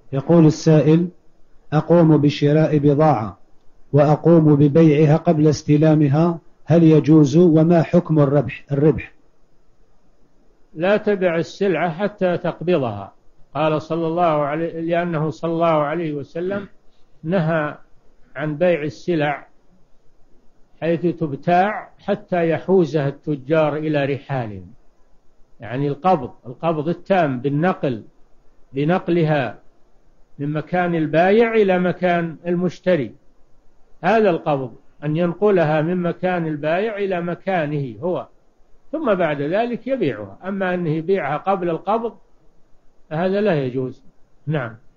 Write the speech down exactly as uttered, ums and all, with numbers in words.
يقول السائل: أقوم بشراء بضاعة وأقوم ببيعها قبل استلامها، هل يجوز؟ وما حكم الربح الربح؟ لا تبع السلعة حتى تقبضها. قال صلى الله عليه لأنه صلى الله عليه وسلم نهى عن بيع السلع حيث تبتاع حتى يحوزها التجار إلى رحالهم، يعني القبض القبض التام بالنقل، بنقلها من مكان البايع إلى مكان المشتري. هذا القبض، أن ينقلها من مكان البايع إلى مكانه هو، ثم بعد ذلك يبيعها. أما أنه يبيعها قبل القبض هذا لا يجوز. نعم.